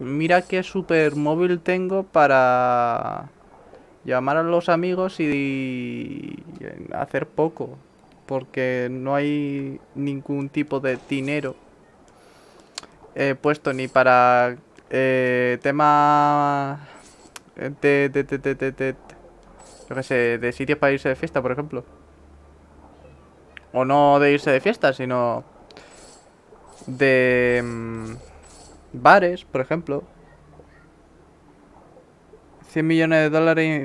Mira qué super móvil tengo para llamar a los amigos y hacer poco. Porque no hay ningún tipo de dinero puesto ni para tema yo qué sé, de sitios para irse de fiesta, por ejemplo. O no de irse de fiesta, sino de bares, por ejemplo. 100 millones de dólares.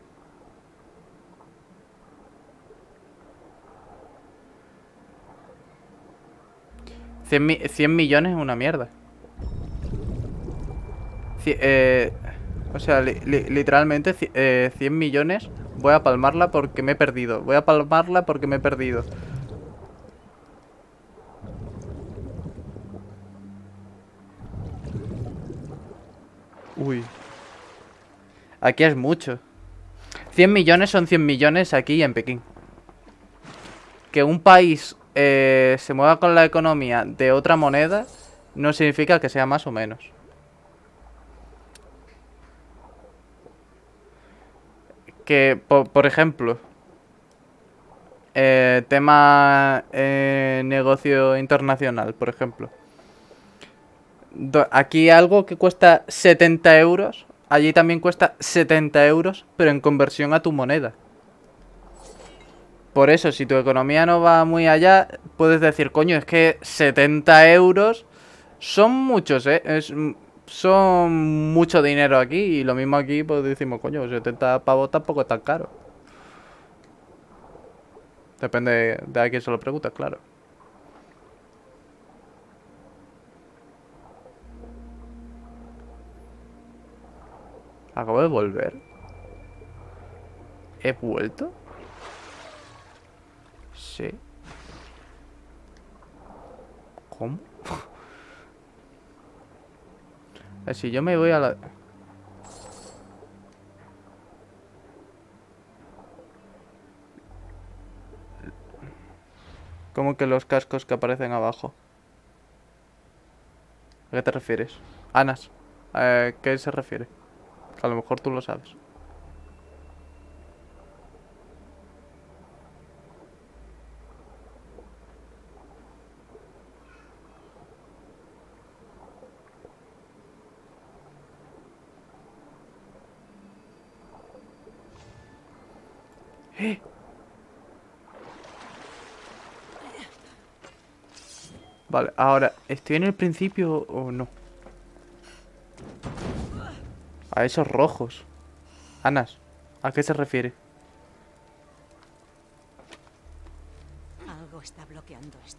100 millones es una mierda. Cie- eh, o sea, literalmente 100 millones. Voy a palmarla porque me he perdido. Voy a palmarla porque me he perdido. Uy. Aquí es mucho. 100 millones son 100 millones aquí en Pekín. Que un país se mueva con la economía de otra moneda no significa que sea más o menos. Que, por ejemplo, tema negocio internacional, por ejemplo. Aquí algo que cuesta 70 euros, allí también cuesta 70 euros, pero en conversión a tu moneda. Por eso, si tu economía no va muy allá, puedes decir, coño, es que 70 euros son muchos, ¿eh? Son mucho dinero aquí. Y lo mismo aquí, pues decimos, coño, 70 pavos tampoco es tan caro. Depende de a quién se lo preguntas, claro. Acabo de volver. ¿He vuelto? Sí. ¿Cómo? Si yo me voy a la... ¿Cómo que los cascos que aparecen abajo? ¿A qué te refieres? Anas. ¿Qué se refiere? A lo mejor tú lo sabes. ¡Eh! Vale, ahora, ¿estoy en el principio o no? A esos rojos. Anas, ¿a qué se refiere? Algo está bloqueando esto.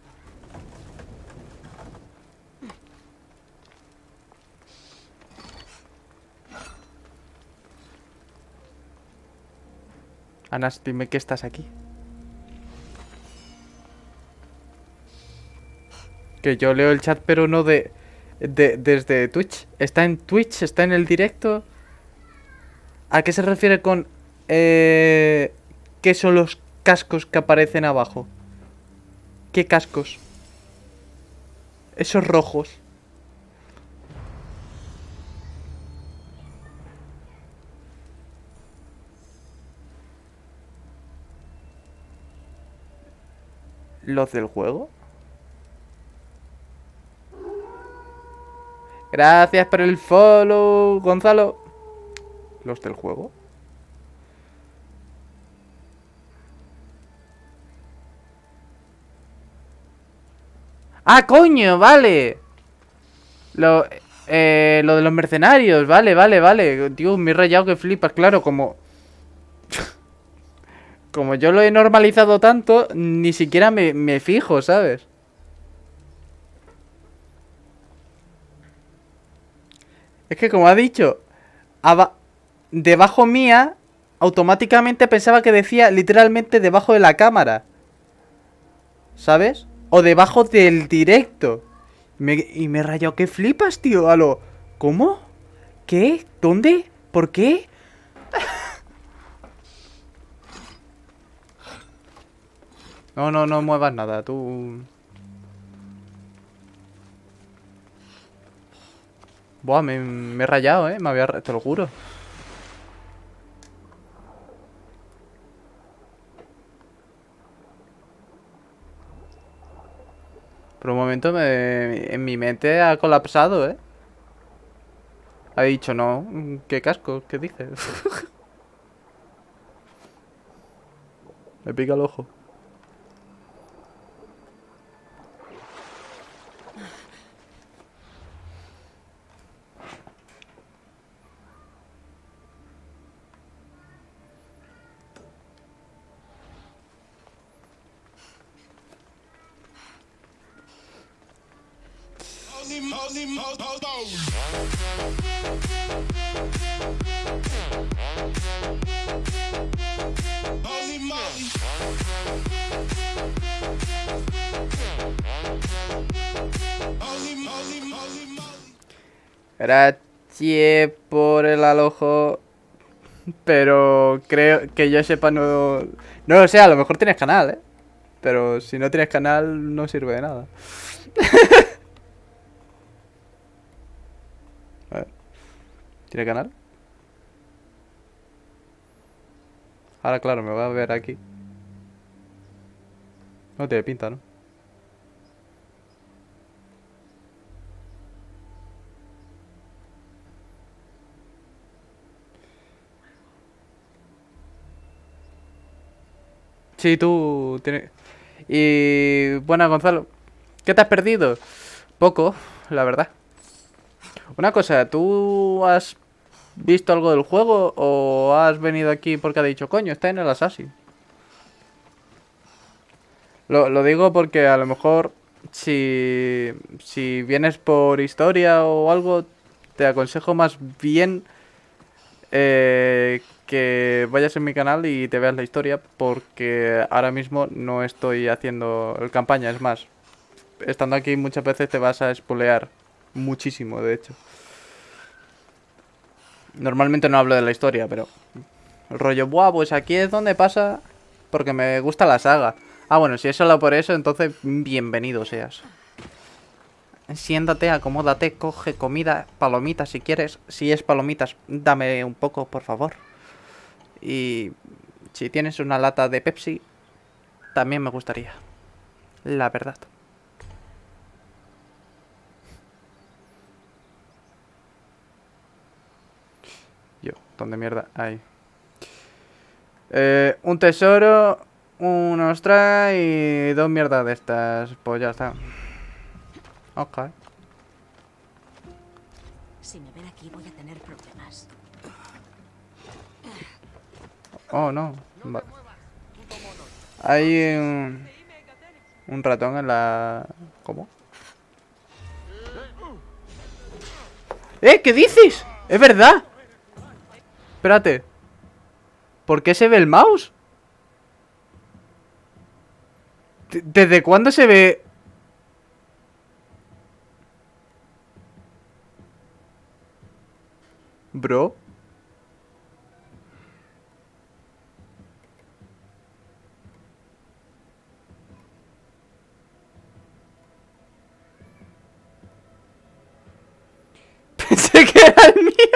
Anas, dime que estás aquí. Que yo leo el chat, pero no desde Twitch. ¿Está en Twitch? ¿Está en el directo? ¿A qué se refiere con... ¿qué son los cascos que aparecen abajo? ¿Qué cascos? Esos rojos. ¿Los del juego? Gracias por el follow, Gonzalo. ¿Los del juego? ¡Ah, coño! Vale. Lo, lo de los mercenarios. Vale, vale, vale. Tío, me he rayado que flipas. Claro, como... Como yo lo he normalizado tanto, ni siquiera me fijo, ¿sabes? Es que como ha dicho, debajo mía, automáticamente pensaba que decía literalmente debajo de la cámara. ¿Sabes? O debajo del directo. Y me he rayado. ¿Qué flipas, tío? ¿Cómo? ¿Qué? ¿Dónde? ¿Por qué? No, no, no muevas nada, tú... Buah, me he rayado, me había... Te lo juro. Por un momento en mi mente ha colapsado, Ha dicho, no, qué casco, ¿qué dices? Me pica el ojo. Gracias por el alojo. Pero creo que yo sepa no... No lo sé, a lo mejor tienes canal, Pero si no tienes canal no sirve de nada. A ver. ¿Tiene canal? Ahora claro, me va a ver aquí. No tiene pinta, ¿no? Sí, tú tienes... Y... Bueno, Gonzalo, ¿qué te has perdido? Poco, la verdad. Una cosa, ¿tú has visto algo del juego o has venido aquí porque ha dicho, coño, está en el Assassin? Lo digo porque a lo mejor si vienes por historia o algo, te aconsejo más bien que vayas en mi canal y te veas la historia, porque ahora mismo no estoy haciendo el campaña. Es más, estando aquí muchas veces te vas a spoilear muchísimo, de hecho. Normalmente no hablo de la historia, pero el rollo, buah, pues aquí es donde pasa porque me gusta la saga. Ah, bueno, si es solo por eso, entonces bienvenido seas. Siéntate, acomódate, coge comida, palomitas si quieres. Si es palomitas, dame un poco, por favor. Y si tienes una lata de Pepsi, también me gustaría. La verdad. Yo, ¿dónde mierda? Ahí. Un tesoro, un ostra y 2 mierdas de estas. Pues ya está. Ok. Si me ven aquí voy a tener problemas. Oh, no. Vale. Hay un ratón en la... ¿Cómo? ¿Qué dices? ¡Es verdad! Espérate. ¿Por qué se ve el mouse? ¿Desde cuándo se ve...? Bro. Pensé que era el mío.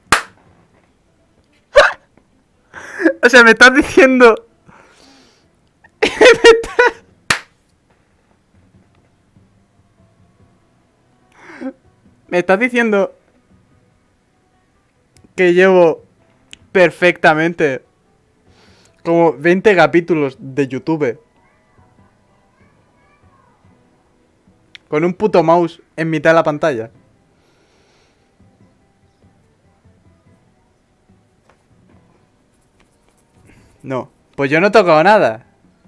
O sea, me estás diciendo... Me estás diciendo... Que llevo... Perfectamente... Como 20 capítulos de YouTube. Con un puto mouse en mitad de la pantalla. No. Pues yo no he tocado nada.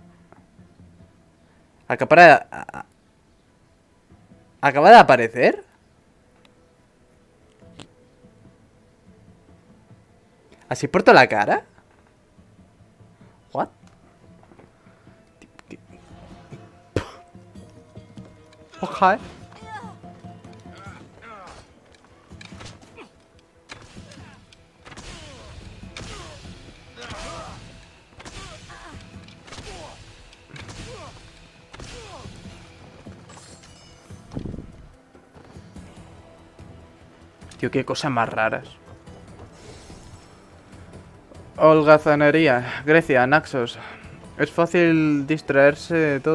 ¿Acaba de aparecer? ¿Así por toda la cara? What? Ok. Tío, qué cosas más raras. Holgazanería, Grecia, Naxos. Es fácil distraerse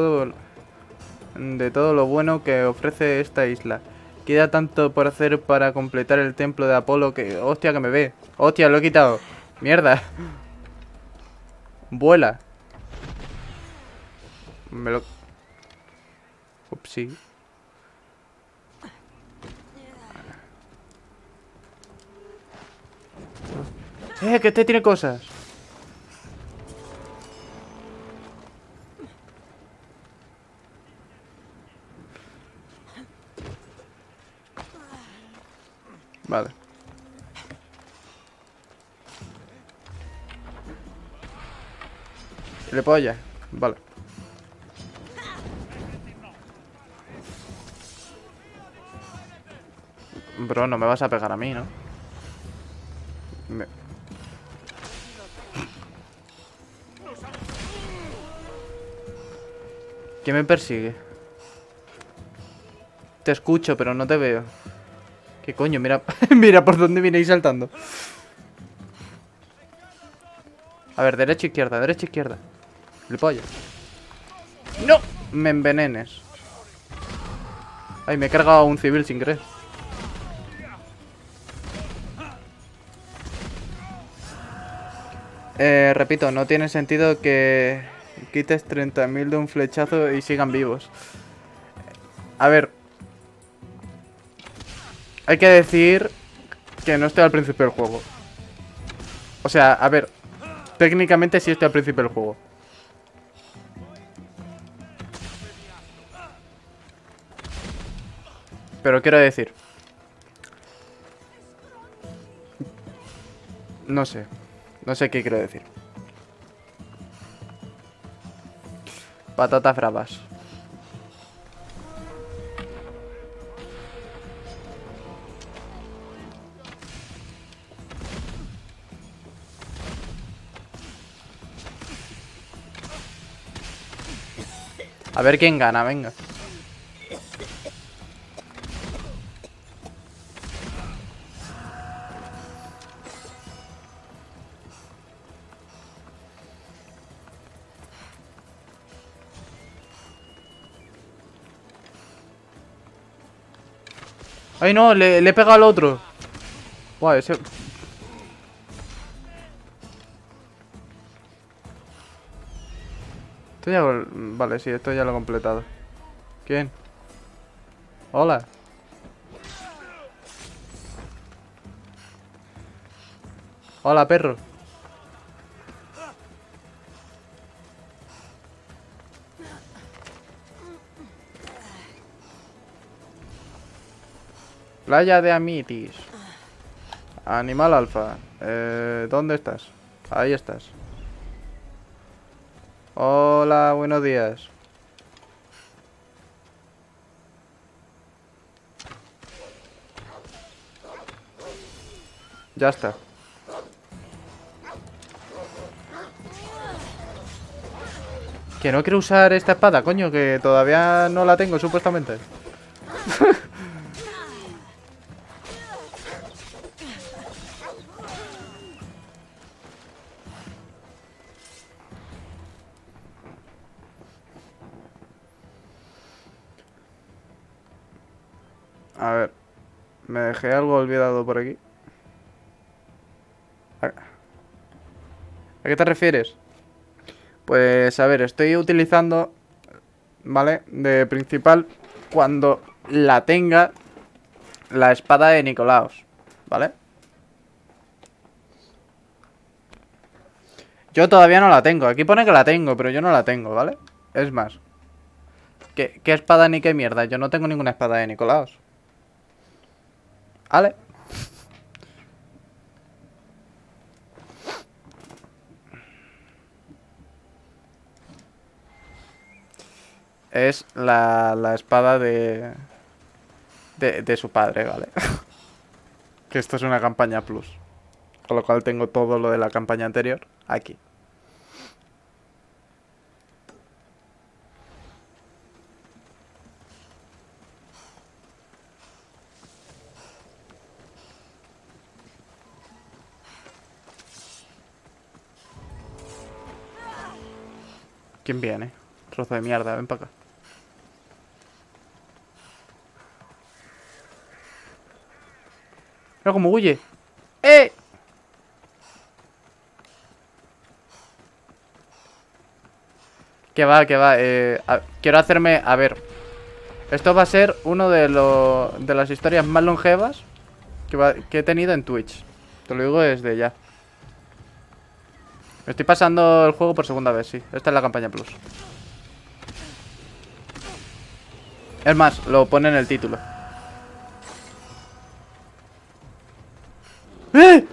de todo lo bueno que ofrece esta isla. Queda tanto por hacer para completar el templo de Apolo que... ¡Hostia, que me ve! ¡Hostia, lo he quitado! ¡Mierda! ¡Vuela! Me lo... Upsi. Que este tiene cosas. Vale. ¿Le polla? Vale. Bro, no me vas a pegar a mí, ¿no? ¿Quién me persigue? Te escucho, pero no te veo. ¿Qué coño? Mira, mira por dónde viene ahí saltando. A ver, derecha, izquierda, derecha, izquierda. Le pollo. ¡No! Me envenenes. Ay, me he cargado a un civil sin querer. Repito, no tiene sentido que quites 30.000 de un flechazo y sigan vivos. A ver. Hay que decir que no estoy al principio del juego. O sea, a ver. Técnicamente sí estoy al principio del juego. Pero quiero decir... No sé. No sé qué quiero decir. Patatas bravas. A ver quién gana, venga. ¡Ay, no! Le he pegado al otro. Buah, ese... Esto ya... Vale, sí, esto ya lo he completado. ¿Quién? Hola. Hola, perro. Playa de Amitis. Animal alfa. ¿Dónde estás? Ahí estás. Hola, buenos días. Ya está. Que no quiero usar esta espada, coño, que todavía no la tengo, supuestamente. A ver. Me dejé algo olvidado por aquí. ¿A qué te refieres? Pues a ver, estoy utilizando, ¿vale? De principal, cuando la tenga, la espada de Nicolaos, ¿vale? Yo todavía no la tengo. Aquí pone que la tengo, pero yo no la tengo, ¿vale? Es más. ¿Qué espada ni qué mierda? Yo no tengo ninguna espada de Nicolaos. ¿Vale? Es la espada de su padre, ¿vale? Que esto es una campaña plus. Con lo cual tengo todo lo de la campaña anterior aquí. ¿Quién viene? Trozo de mierda, ven para acá. Mira cómo huye. ¡Eh! Que va, que va. Quiero hacerme... A ver. Esto va a ser uno de las historias más longevas que he tenido en Twitch. Te lo digo desde ya. Me estoy pasando el juego por segunda vez, sí. Esta es la campaña plus. Es más, lo pone en el título. ¡Eh!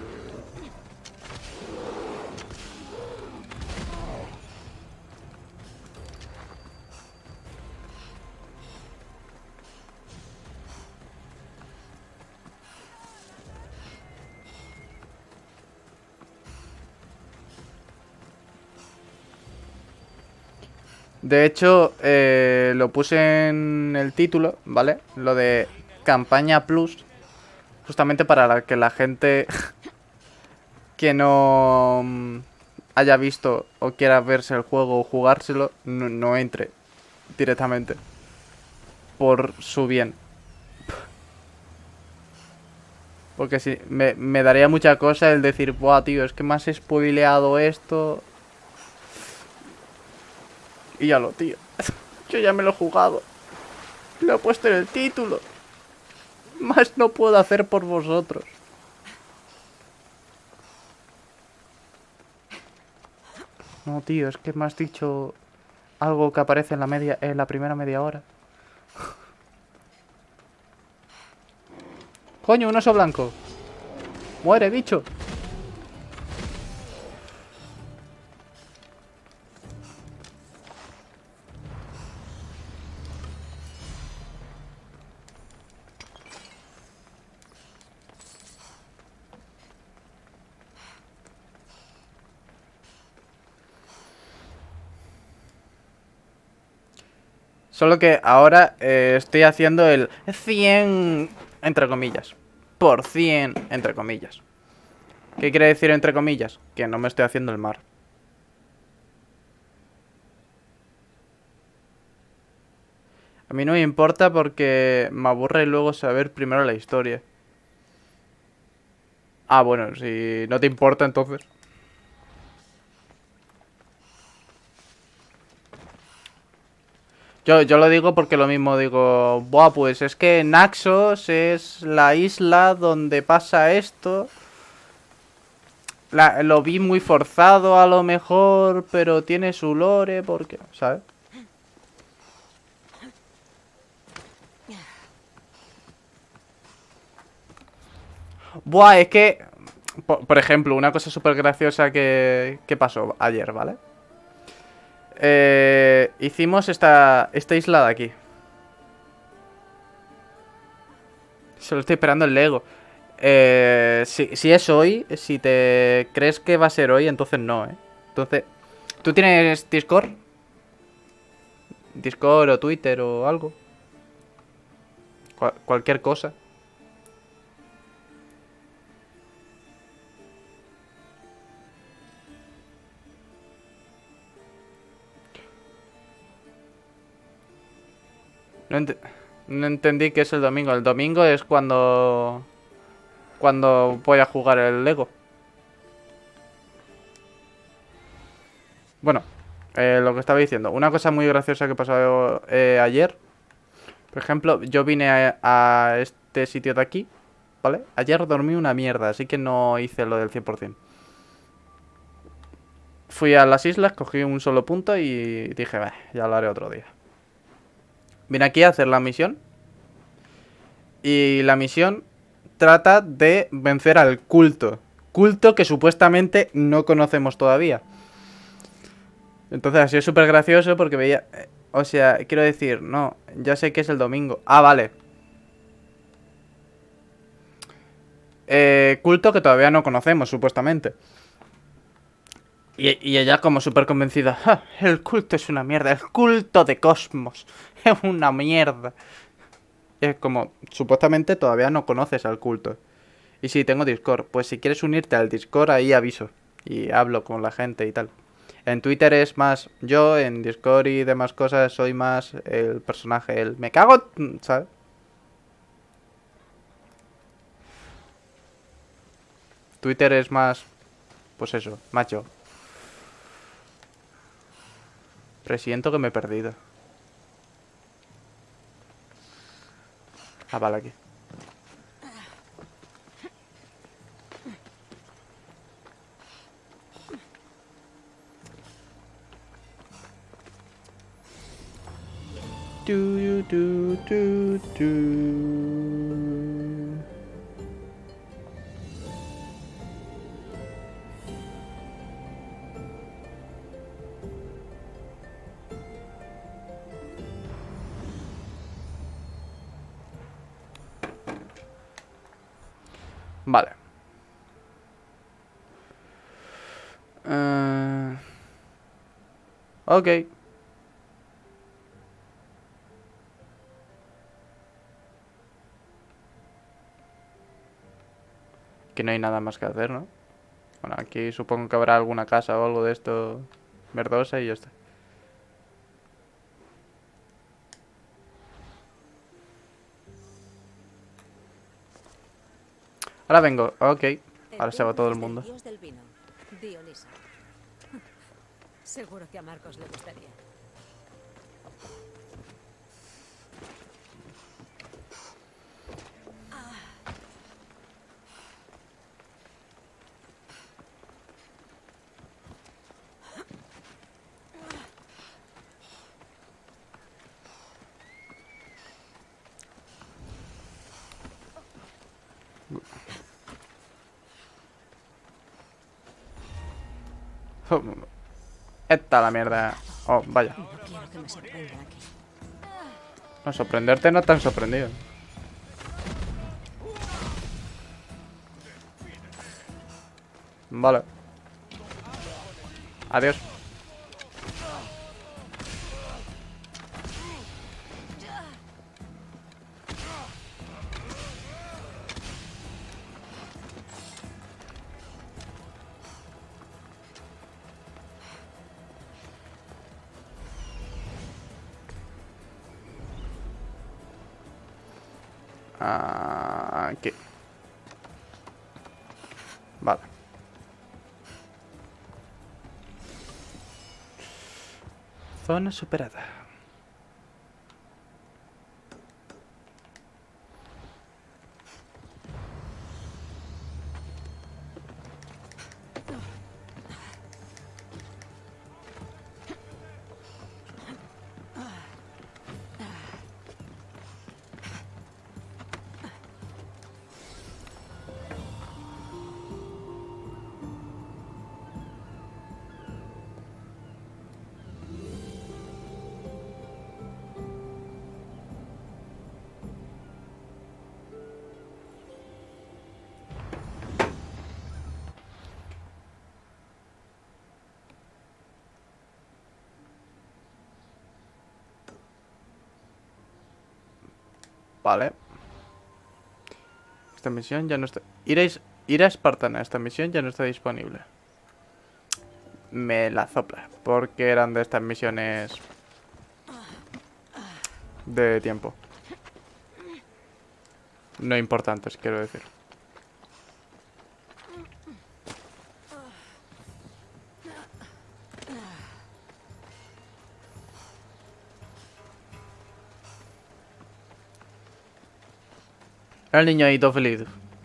De hecho, lo puse en el título, ¿vale? Lo de campaña plus. Justamente para que la gente que no haya visto o quiera verse el juego o jugárselo, no entre directamente. Por su bien. Porque si me daría mucha cosa el decir, buah, tío, es que me has spoileado esto. Y ya lo, tío. Yo ya me lo he jugado. Lo he puesto en el título. Más no puedo hacer por vosotros. No, tío, es que me has dicho algo que aparece en la primera media hora. Coño, un oso blanco. Muere, bicho. Solo que ahora estoy haciendo el 100, entre comillas. Por 100, entre comillas. ¿Qué quiere decir entre comillas? Que no me estoy haciendo el mar. A mí no me importa porque me aburre luego saber primero la historia. Ah, bueno, si no te importa entonces. Yo lo digo porque lo mismo digo, buah, pues es que Naxos es la isla donde pasa esto. Lo vi muy forzado a lo mejor, pero tiene su lore porque, ¿sabes? Buah, es que, por ejemplo, una cosa súper graciosa que pasó ayer, ¿vale? Hicimos esta isla de aquí. Solo estoy esperando el Lego. Si es hoy, si te crees que va a ser hoy, entonces no, ¿eh? Entonces, ¿tú tienes Discord? Discord o Twitter o algo. Cualquier cosa. No entendí qué es el domingo. El domingo es cuando voy a jugar el Lego. Bueno, lo que estaba diciendo. Una cosa muy graciosa que pasó ayer. Por ejemplo, yo vine a este sitio de aquí, ¿vale? Ayer dormí una mierda, así que no hice lo del 100%. Fui a las islas, cogí un solo punto y dije, ya lo haré otro día. Vine aquí a hacer la misión. Y la misión trata de vencer al culto. Culto que supuestamente no conocemos todavía. Entonces ha sido súper gracioso porque veía... O sea, quiero decir, no, ya sé que es el domingo. Ah, vale. Culto que todavía no conocemos, supuestamente. Y ella como súper convencida. ¡Ja! El culto es una mierda. El culto de Cosmos es una mierda. Y es como, supuestamente todavía no conoces al culto. Y sí, tengo Discord. Pues si quieres unirte al Discord, ahí aviso. Y hablo con la gente y tal. En Twitter es más yo, en Discord y demás cosas soy más el personaje, el me cago, ¿sabes? Twitter es más, pues eso, macho. Presiento que me he perdido. Ah, vale, aquí. Du, du, du, du. Vale. Ok. Que no hay nada más que hacer, ¿no? Bueno, aquí supongo que habrá alguna casa o algo de esto verdosa y ya está. Ahora vengo, ok. Ahora se va todo el mundo. Dios del vino, Dionisa. Seguro que a Marcos le gustaría. Esta la mierda. Oh, vaya. No quiero que me sorprenda aquí. No, sorprenderte no tan sorprendido. Vale. Adiós. Aquí. Vale. Zona superada. Vale. Esta misión ya no está... Ir a Espartana. Esta misión ya no está disponible. Me la sopla. Porque eran de estas misiones... de tiempo. No importantes, quiero decir. El niño ahí todo feliz.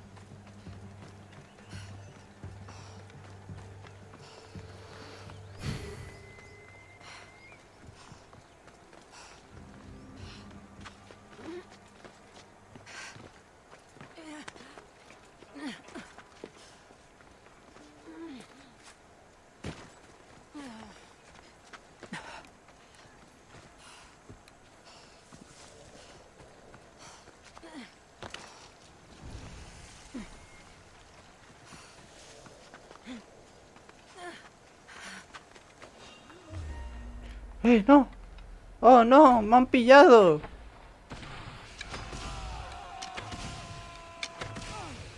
¡No! ¡Oh, no! ¡Me han pillado!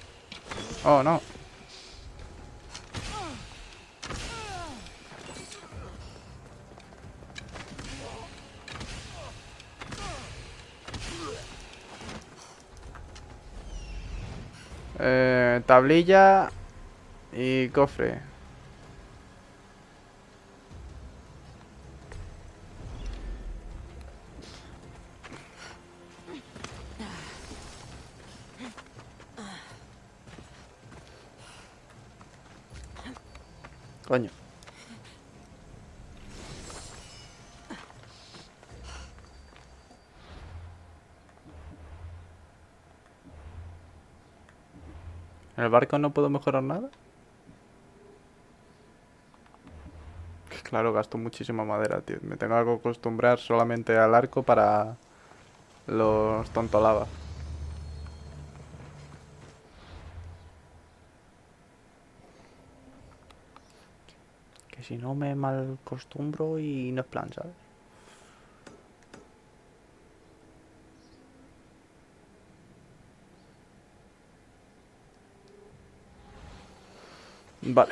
¡Oh, no! Tablilla y cofre. Coño. ¿En el barco no puedo mejorar nada? Claro, gasto muchísima madera, tío. Me tengo que acostumbrar solamente al arco para los tontolava. Que si no me mal acostumbro y no es plan, ¿sabes? Vale.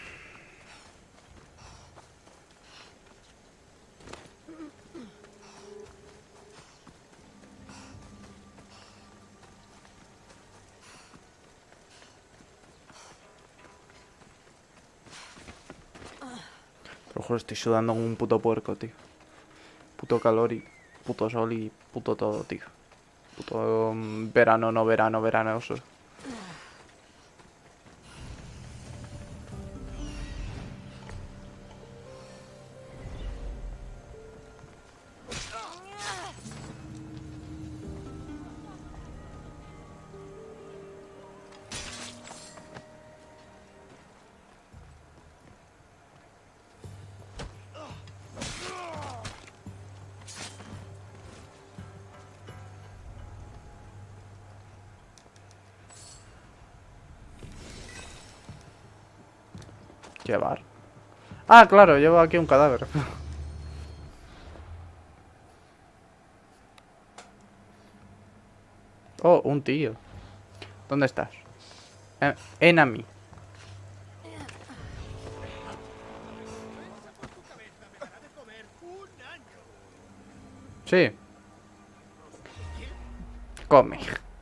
Pero joder, estoy sudando como un puto puerco, tío. Puto calor y puto sol y puto todo, tío. Puto verano, no verano, veranoso. Llevar. Ah, claro, llevo aquí un cadáver. Oh, un tío. ¿Dónde estás? Enemy. Sí. Come.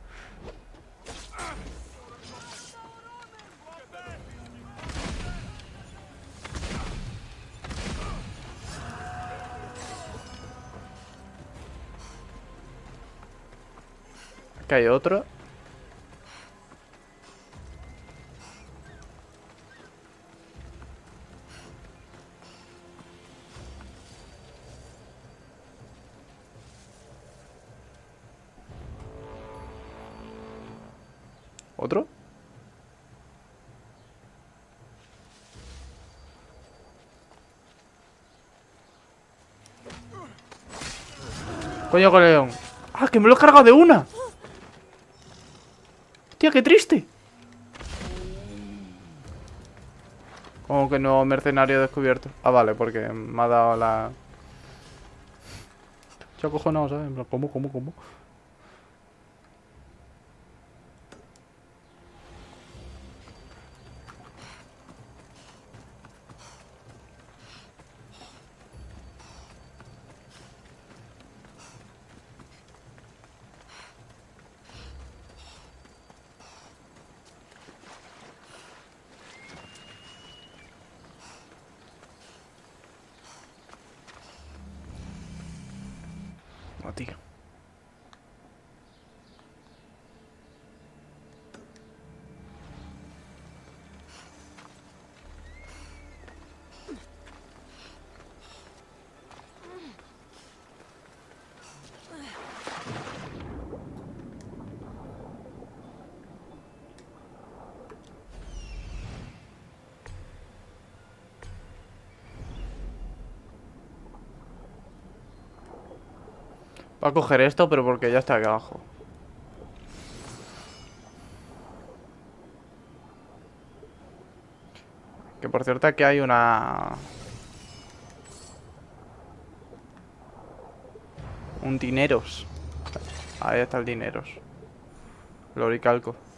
Aquí hay otro. ¿Otro? Coño, coleón. ¡Ah, que me lo he cargado de una! ¡Tía, qué triste! Como que nuevo mercenario descubierto. Ah, vale, porque me ha dado la... Se ha cojonado, ¿sabes? En plan, ¿cómo? No, tío. Va a coger esto, pero porque ya está aquí abajo. Que por cierto aquí hay una... Un dineros. Ahí está el dineros. Loricalco.